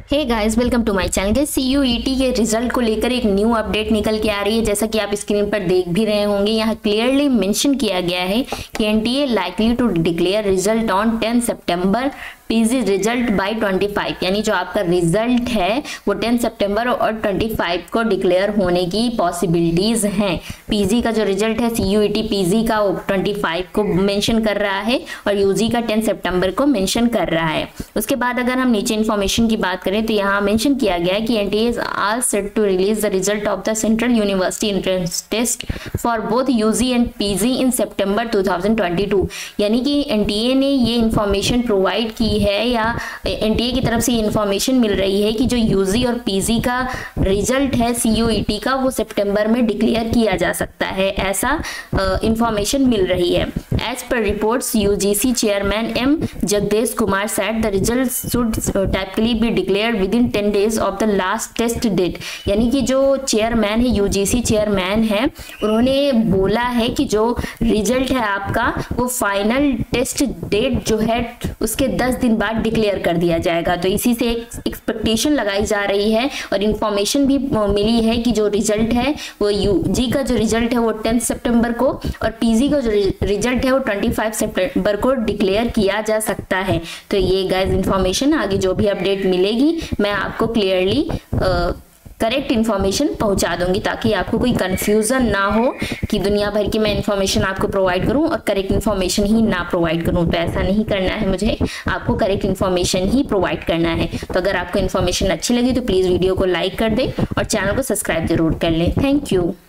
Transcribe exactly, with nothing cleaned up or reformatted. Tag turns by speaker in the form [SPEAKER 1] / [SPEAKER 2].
[SPEAKER 1] Hey guys, welcome to my channel. C U E T के result को लेकर एक न्यू अपडेट निकल के आ रही है। जैसा कि आप स्क्रीन पर देख भी रहे होंगे, यहाँ क्लियरली मेंशन किया गया है कि N T A likely to declare result on ten सितंबर, पीजी रिजल्ट बाय पच्चीस, यानी जो आपका रिजल्ट है वो टेन सितंबर और पच्चीस को डिक्लेयर होने की पॉसिबिलिटीज हैं। पीजी का जो रिजल्ट है सीयूईटी पीजी का वो पच्चीस को मेंशन कर रहा है और यूजी का टेन सितंबर को मेंशन कर रहा है। उसके बाद अगर हम नीचे इन्फॉर्मेशन की बात करें तो यहाँ मेंशन किया गया है कि NTA is all set to release the result of the central university entrance test for both UG and PG in सितंबर टू थाउजेंड ट्वेंटी टू, यानी कि एनटीए ने ये इन्फॉर्मेशन प्रोवाइड की है या एनटीए की तरफ से इंफॉर्मेशन मिल रही है कि जो यूजी और पीजी का रिजल्ट है सीयूईटी का वो सितंबर में डिक्लेयर किया जा सकता है, ऐसा इंफॉर्मेशन मिल रही है। एज पर reports UGC chairman M Jagadesh Kumar said the result should typically be declared within ten days of the last test date, यानी कि जो चेयरमैन है यूजीसी चेयरमैन है उन्होंने बोला है कि जो रिजल्ट है आपका वो फाइनल टेस्ट डेट जो है उसके दस दिन बाद डिक्लेयर कर दिया जाएगा। तो इसी से एक एक्सपेक्टेशन लगाई जा रही है और इंफॉर्मेशन भी मिली है कि जो रिजल्ट है वो यूजी का जो रिजल्ट है वो टेन सितंबर को और पीजी का जो रिजल्ट है वो पच्चीस सितंबर को डिक्लेयर किया जा सकता है। तो ये गाइस इंफॉर्मेशन, आगे जो भी अपडेट मिलेगी मैं आपको क्लियरली करेक्ट इन्फॉर्मेशन पहुंचा दूंगी ताकि आपको कोई कंफ्यूजन ना हो कि दुनिया भर की मैं इन्फॉर्मेशन आपको प्रोवाइड करूं और करेक्ट इन्फॉर्मेशन ही ना प्रोवाइड करूं। तो ऐसा नहीं करना है, मुझे आपको करेक्ट इन्फॉर्मेशन ही प्रोवाइड करना है। तो अगर आपको इन्फॉर्मेशन अच्छी लगी तो प्लीज़ वीडियो को लाइक कर दें और चैनल को सब्सक्राइब जरूर कर लें। Thank you.